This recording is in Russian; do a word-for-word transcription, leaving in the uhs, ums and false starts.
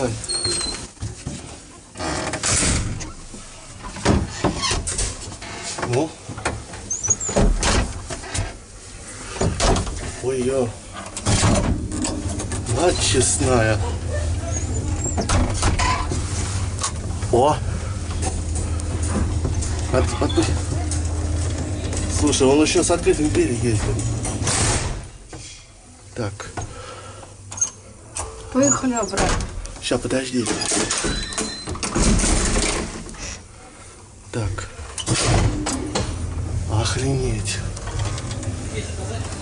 давай. Ну. Ой-ё. Мать честная. О! От, отпусти. Слушай, он еще с открытым дверью ездит. Так. Поехали обратно. Сейчас, подожди. Так. Охренеть.